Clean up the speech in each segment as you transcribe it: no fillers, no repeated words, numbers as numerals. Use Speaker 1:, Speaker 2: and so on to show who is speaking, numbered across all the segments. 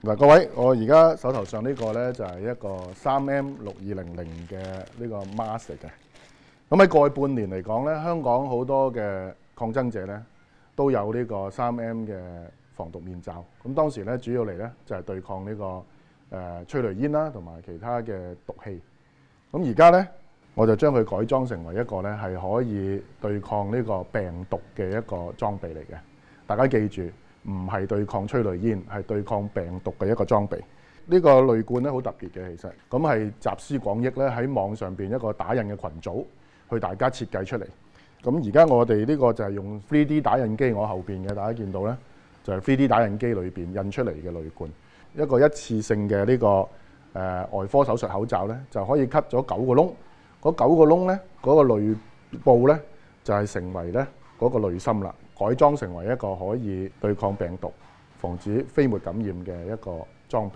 Speaker 1: 嗱，各位，我而家手頭上呢個呢，就係一個 3M6200嘅呢個 mask 嚟嘅。咁喺過去半年嚟講呢，香港好多嘅抗爭者呢都有呢個 3M 嘅防毒面罩。咁當時呢，主要嚟呢就係對抗呢個催淚煙啦，同埋其他嘅毒氣。咁而家呢，我就將佢改裝成為一個呢係可以對抗呢個病毒嘅一個裝備嚟嘅。大家記住，唔係對抗催淚煙，係對抗病毒嘅一個裝備。呢個濾罐咧好特別嘅，其實咁係集思廣益咧喺網上邊一個打印嘅群組去大家設計出嚟。咁而家我哋呢個就係用 3D 打印機，我後邊嘅大家見到咧就係 3D 打印機裏邊印出嚟嘅濾罐。一個一次性嘅呢個外科手術口罩咧就可以 cut 咗9個窿，嗰9個窿咧嗰個濾布咧就係成為咧嗰個濾芯啦。改裝成為一個可以對抗病毒、防止飛沫感染嘅一個裝備。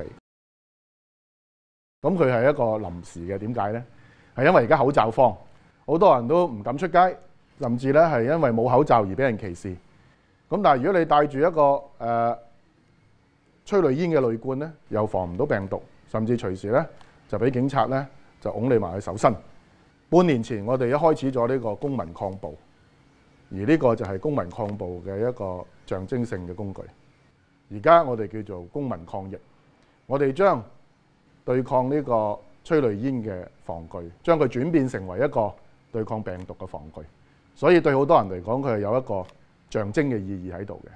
Speaker 1: 咁佢係一個臨時嘅，點解呢？係因為而家口罩荒，好多人都唔敢出街，甚至咧係因為冇口罩而俾人歧視。咁但係如果你戴住一個催淚煙嘅濾罐咧，又防唔到病毒，甚至隨時咧就俾警察咧就擁你埋去搜身。半年前我哋一開始咗呢個公民抗暴。而呢個就係公民抗暴嘅一個象徵性嘅工具。而家我哋叫做公民抗疫，我哋將對抗呢個催淚煙嘅防具，將佢轉變成為一個對抗病毒嘅防具。所以對好多人嚟講，佢係有一個象徵嘅意義喺度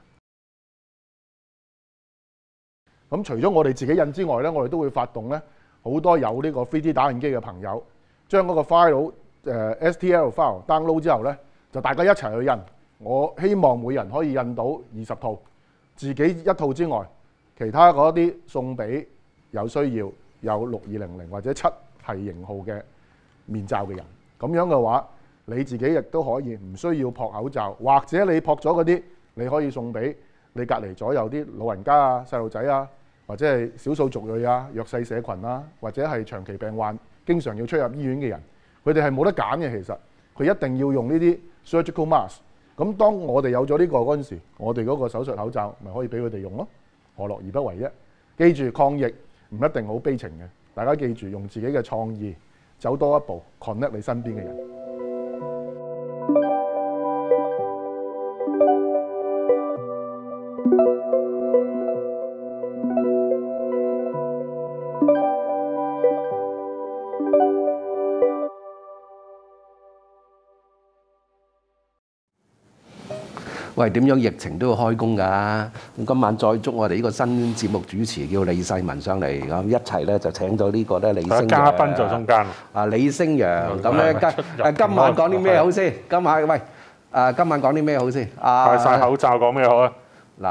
Speaker 1: 嘅。咁除咗我哋自己印之外咧，我哋都會發動咧好多有呢個 3D 打印機嘅朋友，將嗰個 file STL file download 之後咧。就大家一齊去印，我希望每人可以印到20套，自己一套之外，其他嗰啲送俾有需要有6200或者7係型號嘅面罩嘅人。咁樣嘅話，你自己亦都可以唔需要撲口罩，或者你撲咗嗰啲，你可以送俾你隔離左右啲老人家啊、細路仔啊，或者係少數族裔啊、弱勢社群啊，或者係長期病患、經常要出入醫院嘅人，佢哋係冇得揀嘅。其實佢一定要用呢啲surgical mask， 咁當我哋有咗呢個嗰陣時，我哋嗰個手術口罩咪可以俾佢哋用咯，何樂而不為啫？記住抗疫唔一定好悲情嘅，大家記住用自己嘅創意走多一步 ，connect 你身邊嘅人。
Speaker 2: 喂，點樣疫情都要開工㗎？咁今晚再捉我哋呢個新節目主持叫李世民上嚟，咁一齊咧就請咗呢個咧李星陽。
Speaker 3: 嘉賓就中間。
Speaker 2: 李星陽，咁咧今晚講啲咩好先？今晚今晚講啲咩好先？
Speaker 3: 戴晒口罩講咩好啊？
Speaker 2: 嗱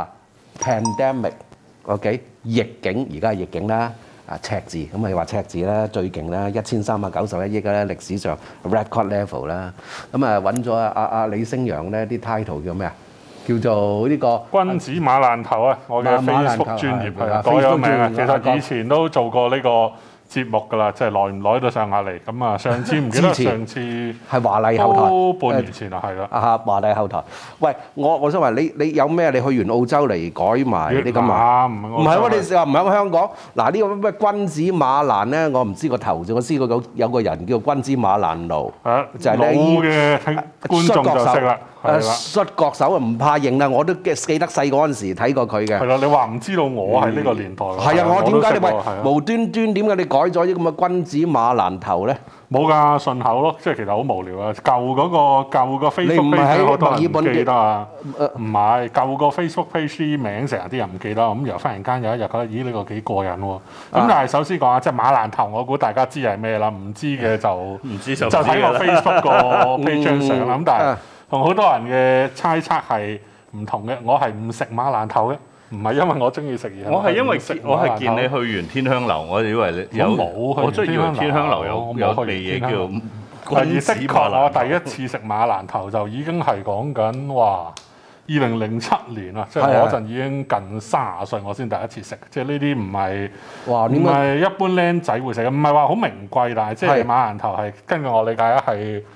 Speaker 2: ，pandemic，OK， 疫境而家係疫境啦，赤字咁咪話赤字啦，最勁啦，1391億啦，歷史上 record level 啦。咁揾咗阿李星陽咧，啲 title 叫咩啊？叫做呢個
Speaker 3: 君子馬爛頭啊！我嘅 Facebook 專頁改咗名啊。其實以前都做過呢個節目㗎啦，即係耐唔耐都上下嚟。咁啊，上次唔記得上次
Speaker 2: 係華麗後台，
Speaker 3: 都半年前啦，係啦。
Speaker 2: 華麗後台。喂，我想話你有咩？你去完澳洲嚟改埋啲咁啊？唔係喎，你話唔喺香港？嗱呢個咩君子馬蘭咧，我唔知個頭字，我知個有個人叫君子馬蘭奴，就係
Speaker 3: 老嘅觀眾就識啦。
Speaker 2: 摔角手啊，唔怕認啦，我都記得細個嗰陣時睇過佢嘅。
Speaker 3: 係啦，你話唔知道我係呢個年代。
Speaker 2: 係啊，我點解你無端端點解你改咗啲咁嘅君子馬蘭頭咧？
Speaker 3: 冇㗎，順口咯，即係其實好無聊啊！舊個 Facebook page 好多人唔記得啊，唔係舊個 Facebook page 名成日啲人唔記得，咁然後忽然間有一日覺得，咦呢個幾過癮喎！咁但係首先講下，即係馬蘭頭，我估大家知係咩啦，唔知嘅就唔知就睇個 Facebook 個 page 張相啦。咁但係同好多人嘅猜測係唔同嘅，我係唔食馬蘭頭嘅。唔係因為我中意食嘢，
Speaker 4: 我係因為我係見你去完天香樓，我以為你有冇，我真係以為天香樓有味嘢叫君子馬蘭頭。
Speaker 3: 我第一次食馬蘭頭就已經係講緊哇2007年啦，即係嗰陣已經近30歲，我先第一次食。即係呢啲唔係一般僆仔會食嘅，唔係話好名貴，但係即係馬蘭頭係根據我理解係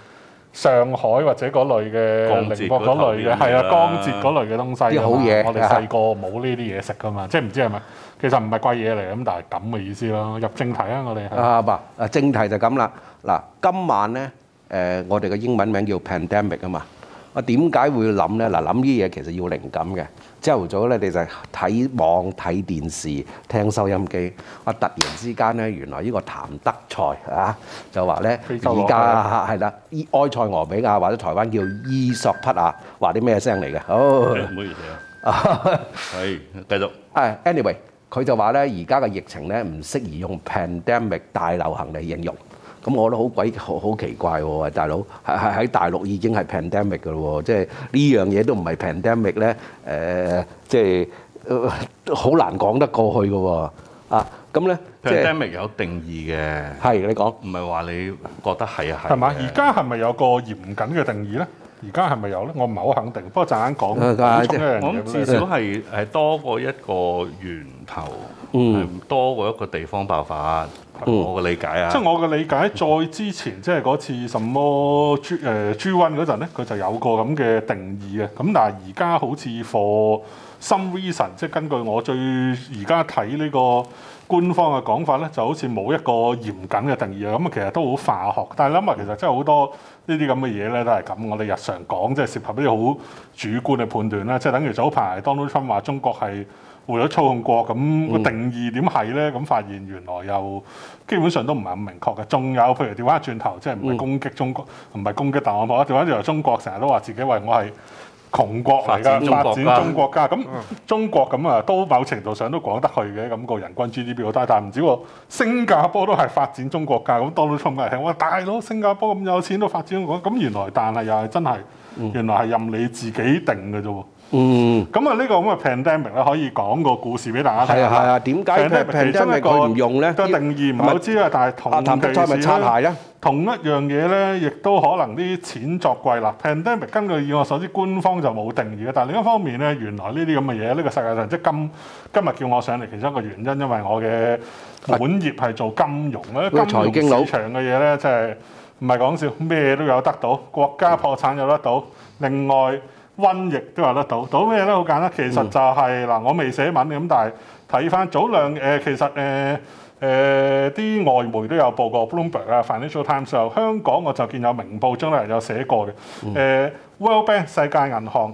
Speaker 3: 上海或者嗰類嘅寧波嗰類嘅係啊江浙嗰類嘅東西。
Speaker 2: 啲好嘢，
Speaker 3: 我哋細個冇呢啲嘢食噶嘛，即係唔知係咪其實唔係貴嘢嚟咁，但係咁嘅意思咯。入正題啊，我哋
Speaker 2: 正題就咁啦。嗱，今晚咧我哋嘅英文名叫 Pandemic 啊嘛。我點解會諗咧？嗱，諗啲嘢其實要靈感嘅。朝頭早咧，你就睇網、睇電視、聽收音機。突然之間咧，原來呢個譚德塞啊，就話咧，而家係啦，埃塞俄比亞或者台灣叫伊索匹亞，話啲咩聲嚟嘅？
Speaker 4: 唔好意思啊。係繼續。
Speaker 2: anyway， 佢就話咧，而家嘅疫情咧唔適宜用 pandemic 大流行嚟形容。咁我覺得好奇怪喎，大佬喺大陸已經係 pandemic 㗎咯喎，即係呢樣嘢都唔係 pandemic 咧，即係好難講得過去㗎喎。咁咧
Speaker 4: pandemic 有定義嘅，
Speaker 2: 係你講，
Speaker 4: 唔係話你覺得係啊係。
Speaker 3: 係嘛？而家係咪有個嚴謹嘅定義咧？而家係咪有咧？我唔係好肯定，不過陣間講。
Speaker 4: 我諗至少係多過一個源頭，多過一個地方爆發。我嘅理解啊，
Speaker 3: 即係我嘅理解，再之前即係嗰次什麼豬瘟嗰陣咧，佢就有個咁嘅定義嘅。咁但係而家好似 for some reason，即係根據我而家睇呢個官方嘅講法咧，就好似冇一個嚴謹嘅定義啊。咁啊，其實都好化學。但係諗下，其實真係好多呢啲咁嘅嘢咧，都係咁。我哋日常講即係涉及一啲好主觀嘅判斷啦。即係等於早排 Donald Trump 話中國係為咗操控國，咁個定義點係咧？咁發現原來又基本上都唔係咁明確嘅。仲有譬如調翻轉頭，即係唔係攻擊中國，唔係攻擊特朗普啊？調翻轉頭，中國成日都話自己話我係窮國嚟㗎，發展中國家。咁中國咁啊，都某程度上都講得去嘅。咁個人均 GDP 好低，但係唔止喎，新加坡都係發展中國家。咁 Donald Trump 嚟聽，哇大佬，新加坡咁有錢都發展中國，咁原來但係又係真係，原來係任你自己定嘅啫喎。咁啊呢個咁嘅 pandemic 咧，可以講個故事俾大家聽。
Speaker 2: 係啊，點解 pandemic 佢唔用咧？
Speaker 3: 個定義唔係好知啊，但係同一樣嘢咧，亦都可能啲錢作怪啦。pandemic 根據以我所知，官方就冇定義嘅。但係另一方面咧，原來呢啲咁嘅嘢，呢個世界上即係今日叫我上嚟，其中一個原因，因為我嘅本業係做金融咧，金融市場嘅嘢咧，即係唔係講笑，咩都有得到，國家破產有得到，另外瘟疫都有得到，到咩咧？好簡單，其實就係嗱，我未寫文咁，但係睇翻早兩其實啲外媒都有報過 Bloomberg 啊、Financial Times 啊，香港我就見有明報將來有寫過嘅。World Bank 世界銀行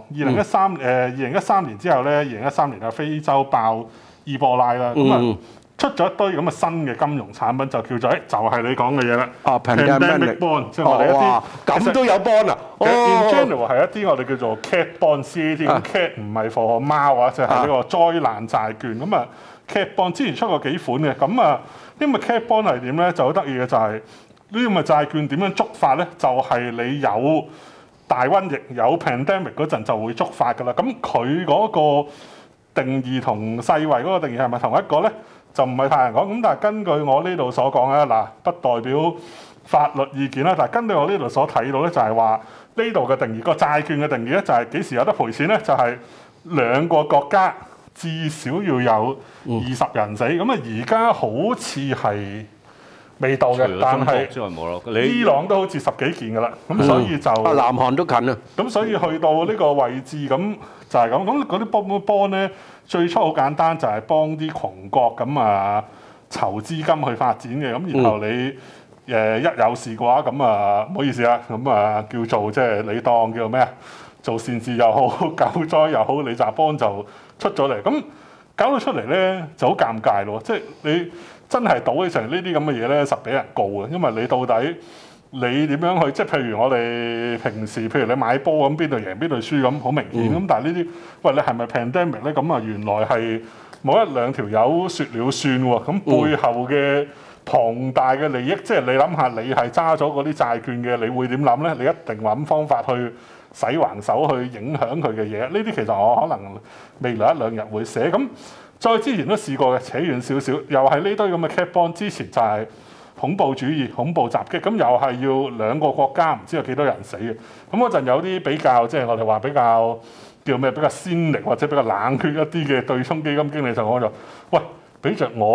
Speaker 3: 2013年之後咧，2013年啊非洲爆伊波拉啦，咁啊出咗一堆咁嘅新嘅金融產品，就叫做就係你講嘅嘢啦。pandemic bond， 即係我哋一啲
Speaker 2: 咁都有 bond 啊。
Speaker 3: in general 係一啲我哋叫做 cat bond，CAT 唔係 for 貓啊，就係呢個災難債券。咁啊 cat bond 之前出過幾款嘅，咁啊呢個 cat bond 係點咧？就好得意嘅就係呢啲咁嘅債券點樣觸發咧？就係你有大瘟疫有 pandemic 嗰陣就會觸發㗎啦。咁佢嗰個定義同世衛嗰個定義係咪同一個咧？就唔係太難講。咁但係根據我呢度所講咧，嗱不代表法律意見啦。但係根據我呢度所睇到咧，就係話呢度嘅定義個債券嘅定義咧，就係幾時有得賠錢咧？就係兩個國家至少要有20人死。咁啊而家好似係未到嘅，但係伊朗都好似10幾件㗎啦。咁所以就
Speaker 2: 南韓都近啊。
Speaker 3: 咁所以去到呢個位置咁就係咁。咁嗰啲幫咧，最初好簡單，就係幫啲窮國咁啊籌資金去發展嘅。咁然後你一有事嘅話，咁啊唔好意思啊，咁啊叫做即係你當叫做咩啊？做善事又好，救災又好，你就幫就出咗嚟。咁搞到出嚟咧就好尷尬咯。即係你真係賭起上呢啲咁嘅嘢咧，實俾人告嘅。因為你到底你點樣去？即係譬如我哋平時，譬如你買波咁，邊度贏邊度輸咁，好明顯。咁但係呢啲，喂，你係咪 pandemic 咧？咁啊，原來係冇一兩條友説了算喎。咁背後嘅龐大嘅利益，即係你諗下，你係揸咗嗰啲債券嘅，你會點諗咧？你一定揾方法去洗橫手，去影響佢嘅嘢。呢啲其實我可能未來一兩日會寫。咁再之前都試過嘅，扯遠少少，又係呢堆咁嘅 cat bond。之前就係恐怖主義、恐怖襲擊，咁又係要兩個國家唔知有幾多人死嘅。咁嗰陣有啲比較，即係我哋話比較叫咩？比較鮮力或者比較冷血一啲嘅對沖基金經理就講咗：喂，俾着我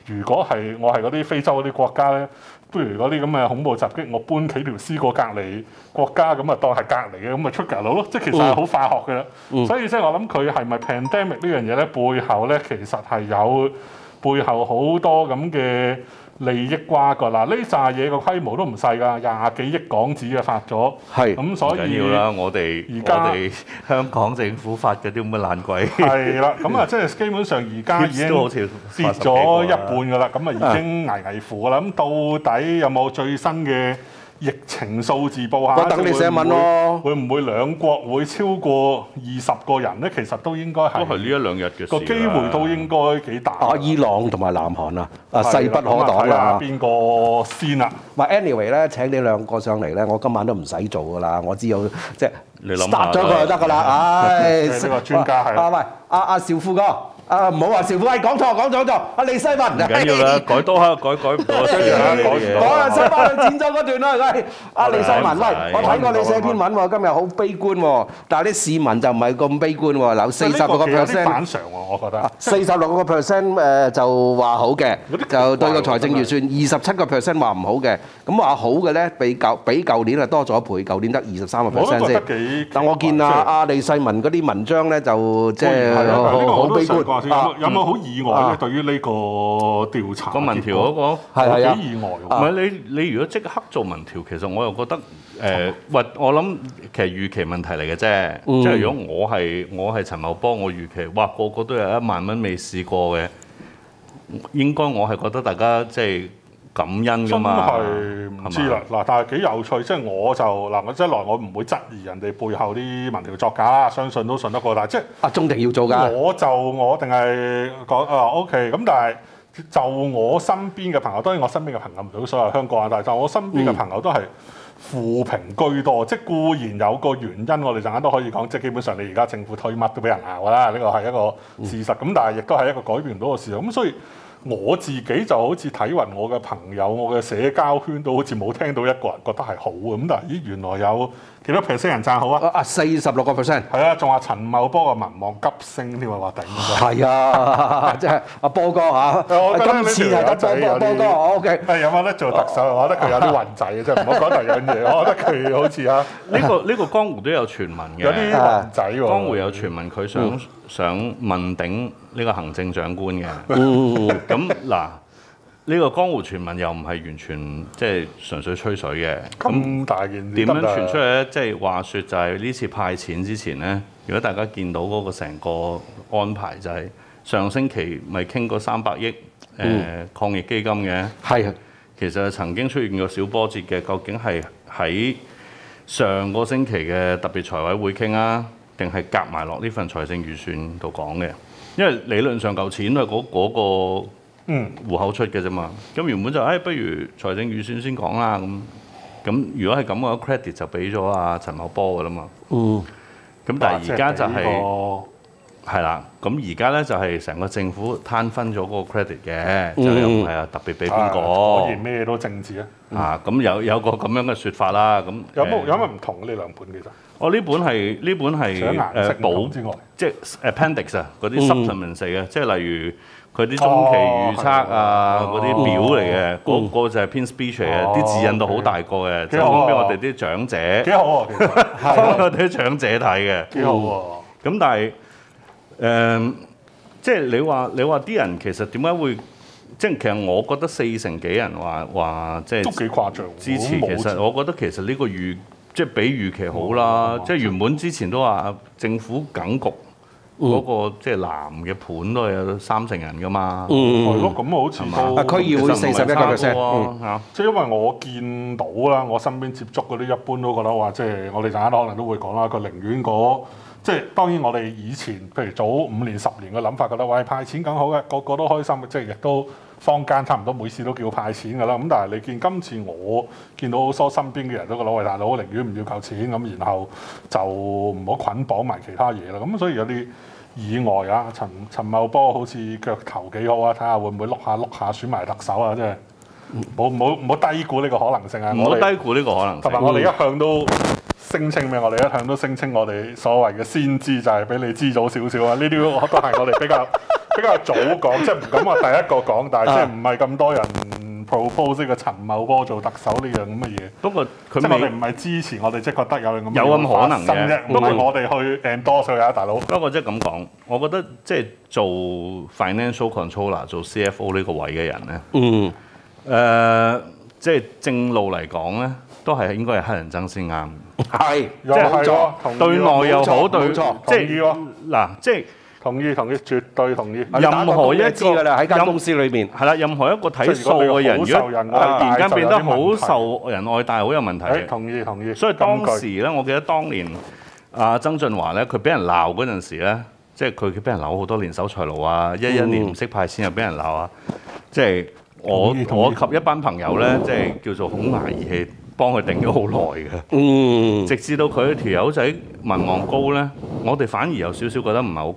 Speaker 3: 如果係我係嗰啲非洲嗰啲國家咧，不如嗰啲咁嘅恐怖襲擊，我搬幾條屍過隔離國家，咁啊當係隔離嘅，咁咪出格佬咯。即係其實係好化學嘅。所以即係我諗佢係咪 pandemic 呢樣嘢咧？背後咧其實係有背後好多咁嘅利益瓜葛啦。呢扎嘢個規模都唔細㗎，20幾億港紙嘅發咗。
Speaker 2: 係
Speaker 3: 咁所以
Speaker 4: 緊要啦，我哋香港政府發嗰啲咁嘅爛鬼。
Speaker 3: 係啦，咁啊即係基本上而家已經跌咗一半㗎啦，咁啊已經危乎㗎啦。咁到底有冇最新嘅疫情數字報下？
Speaker 2: 我等你寫文咯。
Speaker 3: 會唔會兩國會超過20個人咧？其實都應該係。
Speaker 4: 都係呢一兩日嘅事。
Speaker 3: 個機會都應該幾大。
Speaker 2: 伊朗同埋南韓啊，勢不可擋啦。
Speaker 3: 邊個先啊？
Speaker 2: 唔係 anyway 咧，請你兩個上嚟咧，我今晚都唔使做㗎啦，我只有即係
Speaker 4: 你諗
Speaker 2: start 咗佢就得㗎啦。唉，
Speaker 3: 呢個專家係。
Speaker 2: 喂，阿邵富哥。唔好話邵富，講錯，阿李世民。唔
Speaker 4: 緊要啦，改多下，改唔到。
Speaker 2: 講收翻去剪咗嗰段啦，阿李世民，喂，我睇過你寫篇文喎，今日好悲觀喎，但係啲市民就唔係咁悲觀喎，有46%
Speaker 3: 反常喎，我覺得。
Speaker 2: 46%就話好嘅，就對個財政預算27%話唔好嘅，咁話好嘅咧，比舊年啊多咗一倍，舊年得23%先。但我見阿李世民嗰啲文章咧就即係好悲觀。
Speaker 3: 有冇好意外咧？對於呢個調查
Speaker 4: 個民調嗰個
Speaker 3: 係幾意外喎？
Speaker 4: 唔係你如果即刻做民調，其實我又覺得我諗其實預期問題嚟嘅啫。即係如果我係陳茂波，我預期哇個個都有1萬蚊未試過嘅，應該我係覺得大家即係感恩㗎嘛。
Speaker 3: 真係唔知啦嗱，但係幾有趣，即係我即係來我唔會質疑人哋背後啲民調作假啦，相信都信得過，但係即係
Speaker 2: 中定要做㗎。
Speaker 3: 我定係講OK 咁，但係就我身邊嘅朋友，當然我身邊嘅朋友唔到所有香港人，但係就我身邊嘅朋友都係負評居多。即係固然有個原因，我哋陣間都可以講，即係基本上你而家政府推乜都俾人鬧啦，呢個係一個事實。咁但係亦都係一個改變唔到嘅事實。咁所以我自己就好似睇勻我嘅朋友，我嘅社交圈都好似冇聽到一個人覺得係好嘅。咁但係咦，原來有幾多 percent 人讚好啊
Speaker 2: ？46%。
Speaker 3: 係啊，仲話陳茂波嘅民望急升添啊，話頂。
Speaker 2: 係啊，即係阿波哥嚇。今次係得波哥，OK。
Speaker 3: 係有冇得做特首？我覺得佢有啲運仔嘅啫，唔好講第二樣嘢。我覺得佢好似
Speaker 4: 呢個江湖都有傳聞嘅，
Speaker 3: 有啲運仔喎。
Speaker 4: 江湖有傳聞佢想問鼎呢個行政長官嘅。咁嗱。呢個江湖傳聞又唔係完全即係純粹吹水嘅，
Speaker 3: 咁大件事
Speaker 4: 點樣傳出嚟咧？即係話説就係呢次派錢之前咧，如果大家見到嗰個成個安排，就係上星期咪傾過300億抗疫基金嘅，
Speaker 2: 係
Speaker 4: 其實曾經出現過小波折嘅，究竟係喺上個星期嘅特別財委會傾啊，定係夾埋落呢份財政預算度講嘅？因為理論上嚿錢都係嗰個戶口出嘅啫嘛，咁原本就不如財政預算先講啦咁如果係咁嘅話 credit 就俾咗阿陳茂波噶啦嘛。咁但係而家就係啦，咁而家咧就係成個政府攤分咗嗰個 credit 嘅，就又唔係啊特別俾邊個。
Speaker 3: 可以咩都政治
Speaker 4: 啊！咁有個咁樣嘅説法啦。咁
Speaker 3: 有乜唔同呢兩本其實？
Speaker 4: 我呢本係補之外，即係 appendix 啊，嗰啲 supplement 嚟嘅，即係例如。佢啲中期預測啊，嗰啲表嚟嘅，嗰個就係篇 speech 嚟嘅，啲字印到好大個嘅，就供俾我哋啲長者。
Speaker 3: 幾好啊！其實
Speaker 4: 幫我哋啲長者睇嘅。
Speaker 3: 幾好喎！
Speaker 4: 咁但係即係你話啲人其實點解會？即係其實我覺得40幾人話即係
Speaker 3: 都幾誇張
Speaker 4: 支持。其實我覺得其實呢個即係比預期好啦。即係原本之前都話政府梗局。嗰個即係藍嘅盤都係有30人噶嘛，
Speaker 3: 係咯，咁好似都
Speaker 2: 區議會41%，
Speaker 3: 即係因為我見到啦，我身邊接觸嗰啲一般都覺得話，即係我哋陣間可能都會講啦，佢寧願即係當然我哋以前譬如早5年10年嘅諗法，覺得喂派錢梗好嘅，個個都開心，即係亦都坊間差唔多每次都叫派錢㗎啦。咁但係你見今次我見到好多身邊嘅人都覺得喂大佬寧願唔要夠錢咁，然後就唔好捆綁埋其他嘢啦。咁所以有啲意外啊，陳茂波好似腳頭幾好啊，睇下會唔會碌下選埋特首啊，即係唔好低估呢個可能性啊！
Speaker 4: 唔好低估呢個可能性。
Speaker 3: 同埋我哋一向都聲稱咩？我哋一向都聲稱我哋所謂嘅先知就係比你知早少少啊！呢啲都係我哋比較比較早講，即係唔敢話第一個講，但係即係唔係咁多人 propose 呢個陳茂波做特首呢樣咁嘅嘢。
Speaker 4: 不過
Speaker 3: 即係我哋唔係支持，我哋即係覺得有咁
Speaker 4: 可能嘅。
Speaker 3: 不過我哋去 endorse 佢啊，大佬。
Speaker 4: 不過即係咁講，我覺得即係做 financial controller 做 CFO 呢個位嘅人咧，即係正路嚟講咧，都係應該係黑人憎先啱。
Speaker 2: 係，
Speaker 3: 即係
Speaker 4: 對內又好，對即係嗱，即係。
Speaker 3: 同意，絕對同意。
Speaker 4: 任何一個
Speaker 2: 㗎啦，喺間公司裏邊
Speaker 4: 係啦，任何一個睇數嘅人，如果突然間變得好受人愛戴，好有問題嘅。
Speaker 3: 同意。
Speaker 4: 所以當時咧，我記得當年曾俊華咧，佢俾人鬧嗰陣時咧，即係佢俾人鬧好多年守財奴啊，11年唔識派錢又俾人鬧啊，即係我及一班朋友咧，即係叫做孔牙義氣，幫佢頂咗好耐嘅。直至到佢條友仔民望高咧，我哋反而有少少覺得唔係好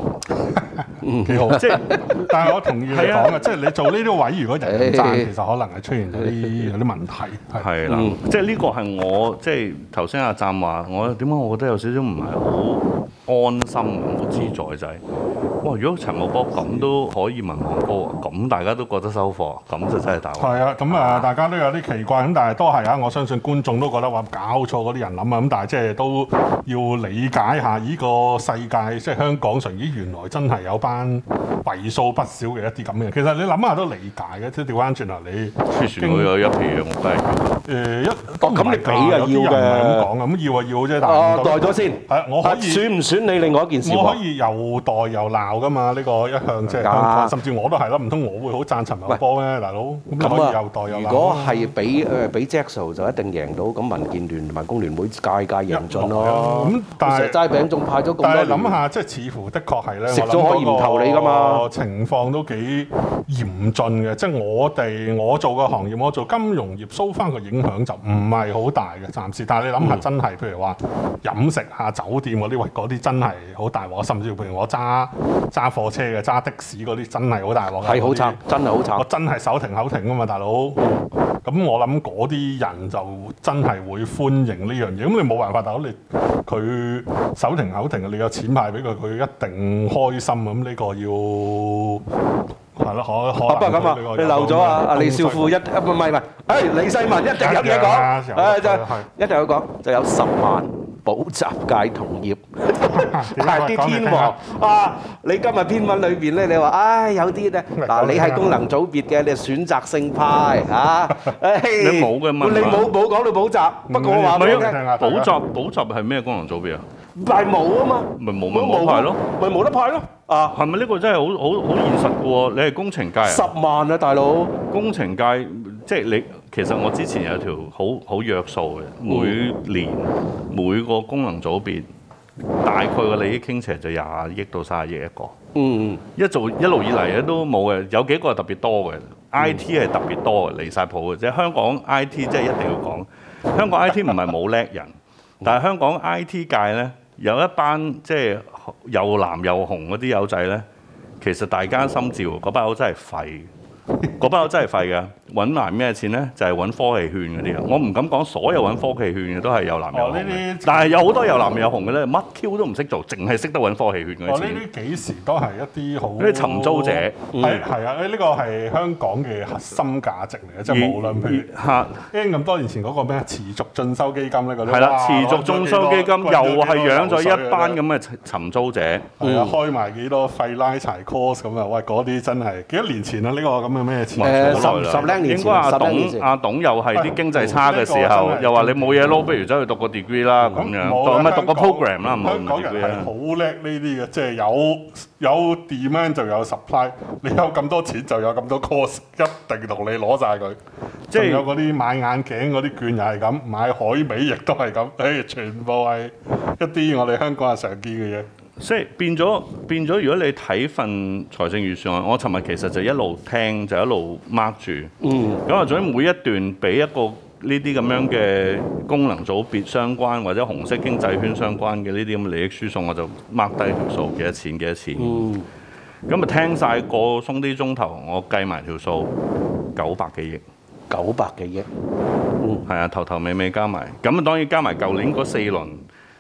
Speaker 4: comfort。
Speaker 3: 幾好，即係，但係我同意你講嘅，即係你做呢啲位，如果人人讚，其實可能係出現咗有啲問題。
Speaker 4: 係啦，即係呢個係我即係頭先阿湛話，我點解我覺得有少少唔係好安心、好自在就係，哇！如果陳茂波咁都可以民望高，咁大家都覺得收貨，咁就真係大鑊。
Speaker 3: 係啊，咁啊，大家都有啲奇怪，咁但係都係啊，我相信觀眾都覺得話搞錯嗰啲人諗啊，咁但係即係都要理解下呢個世界，即係香港上咦原來真係有班為數不少嘅一啲咁嘅，其實你諗下都理解嘅，即係調翻轉頭你。
Speaker 4: 宣傳會有一批嘢，我都係。
Speaker 3: 咁你俾啊要嘅，唔係咁講啊，咁要啊要啫，但係
Speaker 2: 代咗先。
Speaker 3: 係我可以
Speaker 2: 選唔選你另外一件事。
Speaker 3: 我可以又代又鬧噶嘛，呢個一向即係香港，甚至我都係啦，唔通我會好贊陳茂波咩，大佬？咁可以又代又鬧。
Speaker 2: 如果係俾 Jackson 就一定贏到，咁民建聯同埋工聯會屆贏盡咯。咁
Speaker 3: 但係
Speaker 2: 蛇齋餅仲派咗咁多年。
Speaker 3: 但係諗下，即係似乎的確係咧，
Speaker 2: 食咗可以唔投你噶嘛？
Speaker 3: 情況都幾嚴峻嘅，即係我做個行業，我做金融業，收翻個影響就唔係好大嘅，暫時。但係你諗下，真係譬如話飲食啊、酒店嗰啲，喂嗰啲真係好大鑊。甚至譬如我揸貨車嘅、揸的士嗰啲，真係好大鑊。
Speaker 2: 係好慘，真係好慘。
Speaker 3: 我真係手停口停啊嘛，大佬。咁我諗嗰啲人就真係會歡迎呢樣嘢。咁你冇辦法，大佬佢手停口停，你有錢派俾佢，佢一定開心。咁呢個要係咯，可能。
Speaker 2: 不過咁啊，你漏咗啊！李少富唔係，李世民一定有嘢講，一定有講，就有10萬補習界同業，係啲天王啊！你今日篇文裏邊咧，你話有啲咧嗱，你係功能組別嘅，你係選擇性派嚇，
Speaker 4: 你冇嘅嘛？
Speaker 2: 你冇講到補習，不過我話俾你聽，
Speaker 4: 補習係咩功能組別啊？
Speaker 2: 係冇啊嘛，
Speaker 4: 咪冇派咯，
Speaker 2: 咪冇得派咯啊！
Speaker 4: 係咪呢個真係好現實嘅喎？你係工程界啊
Speaker 2: ？10萬啊，大佬！
Speaker 4: 工程界即係你，其實我之前有條好約數嘅，每年每個功能組別大概個利益傾斜就20億到30億一個。一路以嚟咧都冇嘅，有幾個係特別多嘅。IT 係特別多嘅，離晒譜嘅。即係香港 IT 即係一定要講，香港 IT 唔係冇叻人，但係香港 IT 界咧有一班即係又藍又紅嗰啲友仔咧，其實大家心照嗰班友真係廢。嗰班友真係廢㗎，揾埋咩錢咧？就係揾科技券嗰啲啊！我唔敢講所有揾科技券嘅都係有藍有紅嘅，但係有好多有藍有紅嘅咧，乜 Q 都唔識做，淨係識得揾科技券嗰啲錢。
Speaker 3: 呢啲幾時都係一啲好
Speaker 4: 啲尋租者，
Speaker 3: 係啊！呢個係香港嘅核心價值嚟嘅，即係無論譬如咁多年前嗰個咩持續進修基金咧，嗰啲
Speaker 4: 係啦，持續進修基金又係養咗一班咁嘅尋租者，
Speaker 3: 係啊，開埋幾多廢拉柴 course 咁啊！喂，嗰啲真係幾多年前啊？呢個咁嘅咩錢？
Speaker 2: 十零年前，
Speaker 4: 應該阿董又係啲經濟差嘅時候，又話你冇嘢撈，不如走去讀個 degree 啦咁樣，讀個 program 啦，唔係 degree 啦。香港人係
Speaker 3: 好叻呢啲嘅，即係有 demand 就有 supply， 你有咁多錢就有咁多 course， 一定同你攞晒佢。即係有嗰啲買眼鏡嗰啲券又係咁，買海味亦都係咁，全部係一啲我哋香港人常見嘅嘢。
Speaker 4: 即係變咗，如果你睇份財政預算案，我尋日其實就一路聽，就一路 mark 住。咁啊，總之每一段俾一個呢啲咁樣嘅功能組別相關或者紅色經濟圈相關嘅呢啲咁嘅利益輸送，我就 mark 低條數幾多錢。咁啊聽晒個鬆啲鐘頭，我計埋條數900幾億。
Speaker 2: 900幾億。
Speaker 4: 係啊，頭尾加埋。咁啊當然加埋舊年嗰4輪。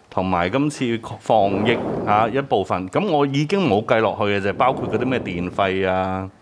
Speaker 4: 同埋今次防疫一部分，咁我已經冇計落去嘅就包括嗰啲咩電費啊，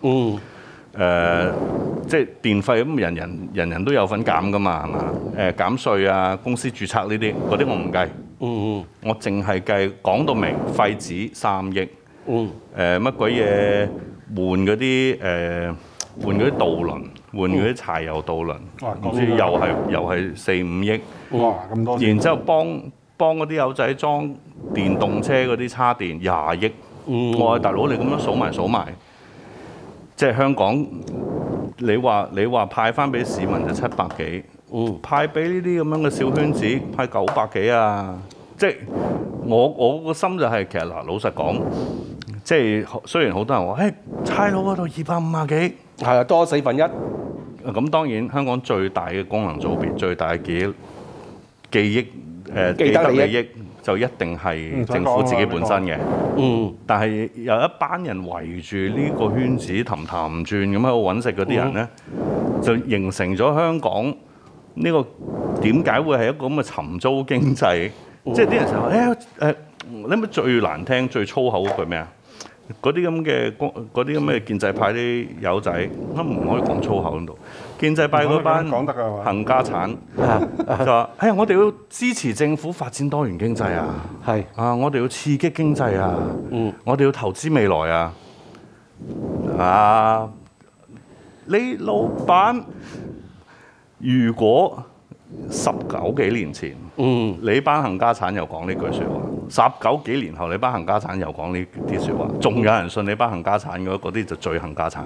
Speaker 4: 即係電費咁人人都有份減噶嘛，係嘛？減稅啊，公司註冊呢啲嗰啲我唔計，我淨係計講到明廢紙3億，乜鬼嘢換嗰啲渡輪，換嗰啲柴油渡輪，唔知又係4-5億，
Speaker 3: 哇咁多！
Speaker 4: 然之後幫嗰啲友仔裝電動車嗰啲叉電20億，我話大佬你咁樣數埋，即係香港你話派翻俾市民就700幾，派俾呢啲咁樣嘅小圈子派900幾啊！即係我個心就係其實嗱，老實講，即係雖然好多人話差佬嗰度250幾，
Speaker 2: 係啊，多1/4。
Speaker 4: 咁當然香港最大嘅功能組別、最大嘅既得利益就一定係政府自己本身嘅。但係有一班人圍住呢個圈子氹氹轉咁喺度揾食嗰啲人咧，就形成咗香港呢個點解會係一個咁嘅尋租經濟？即係啲人成日話你咪最難聽、最粗口嗰句咩啊？嗰啲咁嘅建制派啲友仔，都唔可以講粗口喺度。建制派嗰班冚家產就話：我哋要支持政府發展多元經濟啊！我哋要刺激經濟啊！我哋要投資未來啊！你老闆如果19幾年前，你班冚家產又講呢句説話，19幾年後你班冚家產又講呢啲説話，仲有人信你班冚家產嗰啲就最冚家產。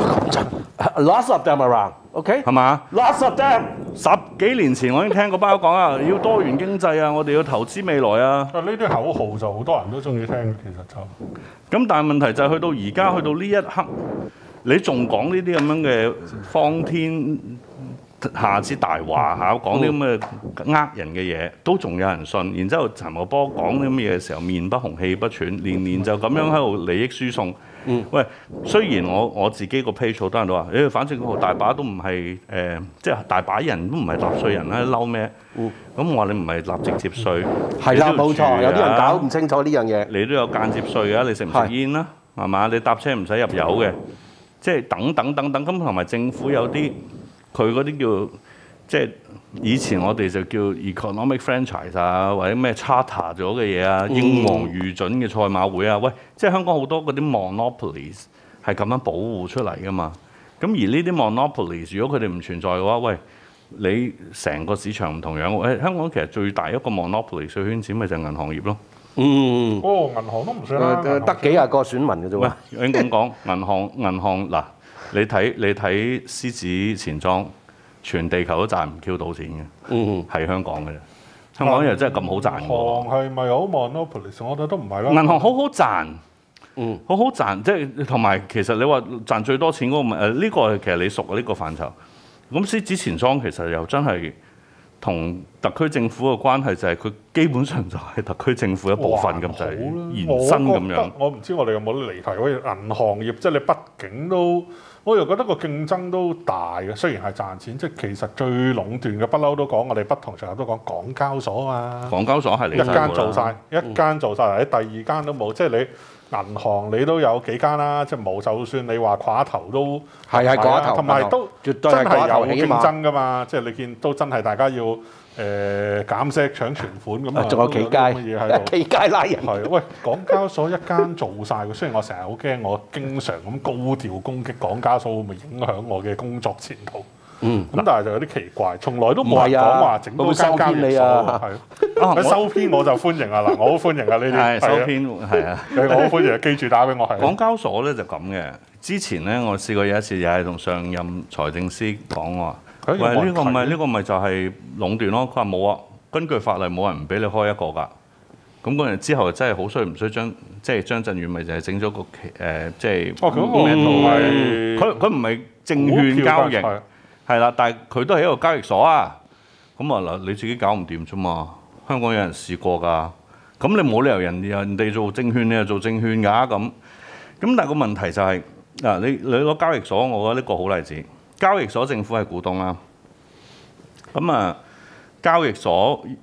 Speaker 2: Lots of them around，OK？
Speaker 4: 係嘛
Speaker 2: ？Lots of them。
Speaker 4: 10幾年前我已經聽過包講啊，要多元經濟啊，我哋要投資未來啊。
Speaker 3: 呢啲口號就好多人都中意聽，其實就
Speaker 4: 咁，但係問題就係去到而家，去到呢一刻，你仲講呢啲咁樣嘅荒天下之大話嚇，講啲咁嘅呃人嘅嘢，都仲有人信。然之後陳茂波講啲咁嘅嘢嘅時候，面不紅氣不喘，年就咁樣喺度利益輸送。喂，雖然我自己個 page 好多人都話，反正大把都唔係即係大把人都唔係納稅人啦，嬲咩？咁我話你唔係納直接稅，
Speaker 2: 係啦，冇錯，有啲人搞唔清楚呢樣嘢。
Speaker 4: 你都有間接稅㗎，你食唔食煙啦？係嘛？你搭車唔使入油嘅，即係等等咁，同埋政府有啲。佢嗰啲叫即係以前我哋就叫 economic franchise 啊，或者咩 charter 咗嘅嘢啊，英皇御准嘅賽馬會啊，喂，即係香港好多嗰啲 monopolies 係咁樣保護出嚟噶嘛。咁而呢啲 monopolies 如果佢哋唔存在嘅話，喂，你成個市場唔同樣。香港其實最大一個 monopoly 嘅圈子咪就係銀行業咯。
Speaker 3: 銀行都唔算啦，
Speaker 2: 得幾廿個選民嘅啫喎。
Speaker 4: 喂，我已經咁講，銀行嗱。你睇獅子錢莊，全地球都賺唔 Q 到錢嘅，係香港嘅啫。香港又真係咁好賺嘅。銀
Speaker 3: 行係咪好 monopoly？ 我覺得都唔係啦。
Speaker 4: 銀行好好賺，好好賺，即係同埋其實你話賺最多錢嗰個呢個其實你熟啊呢個範疇。咁獅子錢莊其實又真係同特區政府嘅關係就係佢基本上就係特區政府一部分咁就係延伸咁樣。
Speaker 3: 我唔知我哋有冇得離題。好似銀行業，即係你畢竟都。我又覺得個競爭都大嘅，雖然係賺錢，即係其實最壟斷嘅不嬲都講，我哋不同場合都講港交所啊嘛。
Speaker 4: 港交所係你
Speaker 3: 一間做晒，一間做晒，你第二間都冇，即係你銀行你都有幾間啦，即係冇，就算你話寡頭都
Speaker 2: 係寡頭，
Speaker 3: 同埋都
Speaker 2: 絕對係寡頭
Speaker 3: 有競爭噶嘛，即係你見都真係大家要。減息搶存款咁啊，
Speaker 2: 仲有企街拉人。
Speaker 3: 係喂，港交所一間做晒嘅，雖然我成日好驚，我經常咁高調攻擊港交所會唔會影響我嘅工作前途？咁但係就有啲奇怪，從來都冇人講話整多間交易所。係收編我就歡迎啊！嗱，我好歡迎啊呢啲。
Speaker 4: 收編係啊，
Speaker 3: 我好歡迎，記住打俾我係。
Speaker 4: 港交所咧就咁嘅，之前咧我試過有一次又係同上任財政司講話。喂，呢個咪就係壟斷咯。佢話冇啊，根據法例冇人唔俾你開一個㗎。咁嗰陣之後真係好衰唔衰張振宇咪就係整咗個即係佢唔係證券交易係啦，但係佢都係一個交易所啊。咁啊嗱，你自己搞唔掂啫嘛。香港有人試過㗎，咁你冇理由人哋做證券，你又做證券㗎咁。咁但係個問題就係嗱，你攞交易所，我覺得呢個好例子。交易所政府係股東啦，咁啊交易所佢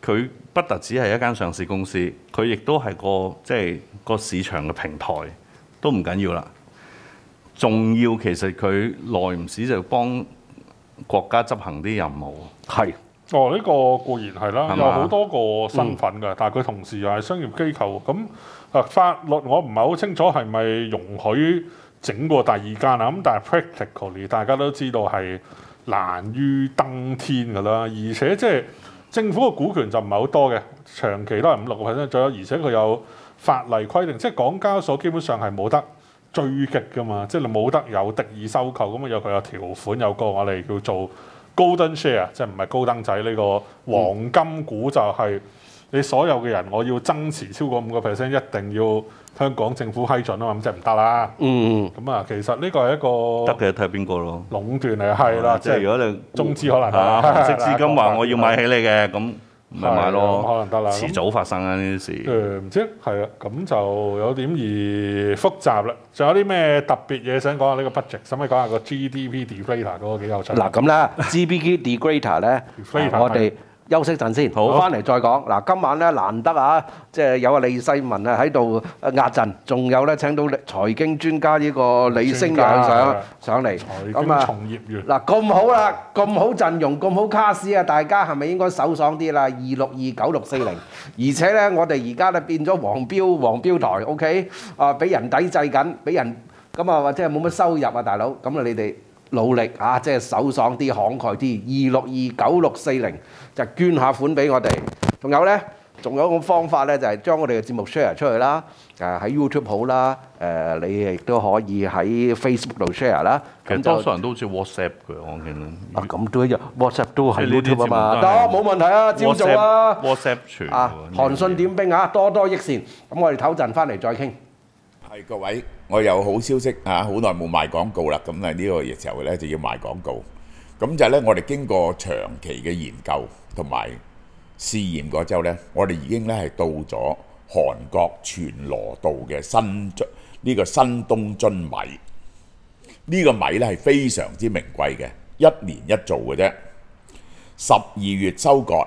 Speaker 4: 佢不特止係一間上市公司，佢亦都係個市場嘅平台，都唔緊要啦。仲要其實佢耐唔時就幫國家執行啲任務。
Speaker 2: 係。
Speaker 3: 哦，呢個固然係啦，有好多個身份㗎，但係佢同時又係商業機構。咁法律我唔係好清楚係咪容許整過第二間啊？咁但係 practically 大家都知道係難於登天㗎啦。而且即係政府嘅股權就唔係好多嘅，長期都係5-6%左右。而且佢有法例規定，即係港交所基本上係冇得追擊㗎嘛，即係你冇得有敵意收購咁啊，有佢有條款，有個我哋叫做 Golden Share， 即係唔係高登仔呢個黃金股，就係你所有嘅人我要增持超過5%，一定要香港政府批准啊嘛，咁即係唔得啦。咁啊，其實呢個係一個
Speaker 4: 得嘅，睇下邊個咯。
Speaker 3: 壟斷嚟係啦，
Speaker 4: 即係如果你
Speaker 3: 中資可能
Speaker 4: 紅色資金話我要買起你嘅咁。咪買咯，
Speaker 3: 可能得啦。 遲
Speaker 4: 早發生啊呢啲事。
Speaker 3: 唔知係啊，咁就有點而複雜啦。仲有啲咩特別嘢想講下呢個 budget？使唔使講下個 GDP deflator 嗰個幾有趣？
Speaker 2: 嗱咁啦，GDP deflator 咧，我哋休息陣先，好翻嚟再講。嗱，今晚咧難得啊，即係有阿李世民啊喺度壓陣，仲有咧請到財經專家呢個李星陽上嚟。咁啊，
Speaker 3: 從業員
Speaker 2: 嗱咁好啦，咁好陣容，咁好卡士啊，大家係咪應該手爽啲啦？2629-640，而且咧我哋而家咧變咗黃標台 ，OK？ 啊，俾人抵制緊，俾人咁啊，即係冇乜收入啊，大佬。咁啊，你哋努力啊，即係手爽啲、慷慨啲，2629-640就捐下款俾我哋。仲有咧，仲有一個方法咧，就係將我哋嘅節目 share 出去啦。喺 YouTube 好啦，你亦都可以喺 Facebook 度 share 啦。
Speaker 4: 其實多數人都好似 WhatsApp 嘅，我見到。
Speaker 2: 咁都一樣 ，WhatsApp 都係 YouTube 啊嘛。得，冇問題啊，照做啊。
Speaker 4: WhatsApp 傳
Speaker 2: 啊，韓信點兵啊，多多益善。咁我哋唞陣翻嚟再傾。
Speaker 5: 係各位，我有好消息啊！好耐冇賣廣告啦，咁啊呢個時候咧就要賣廣告。咁就咧，我哋經過長期嘅研究同埋試驗過之後咧，我哋已經咧係到咗韓國全羅道嘅呢個新東津米。呢個米咧係非常之名貴嘅，1年一做嘅啫。12月收割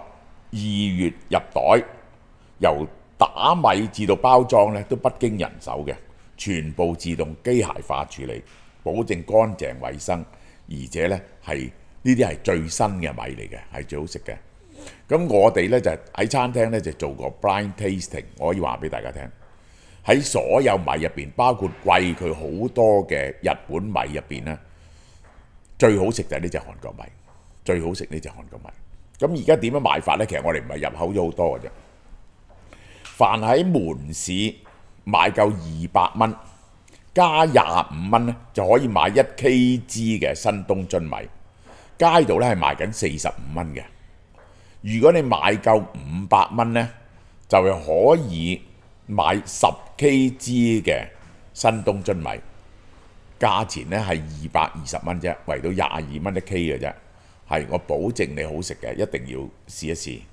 Speaker 5: ，2月入袋，由打米至到包裝咧都不經人手嘅。全部自動機械化處理，保證乾淨衛生，而且呢係呢啲係最新嘅米嚟嘅，係最好食嘅。咁我哋呢就喺餐廳呢就做過 blind tasting， 我可以話俾大家聽，喺所有米入邊，包括貴佢好多嘅日本米入邊呢，最好食就係呢隻韓國米，最好食呢隻韓國米。咁而家點樣賣法呢？其實我哋唔係入口咗好多嘅啫，凡喺門市買夠200蚊，加25蚊咧就可以買1 kg 嘅新東津米。街度咧係賣緊45蚊嘅。如果你買夠500蚊咧，就係可以買10 kg 嘅新東津米。價錢咧係220蚊啫，圍到22蚊1 kg 嘅啫。係我保證你好食嘅，一定要試一試。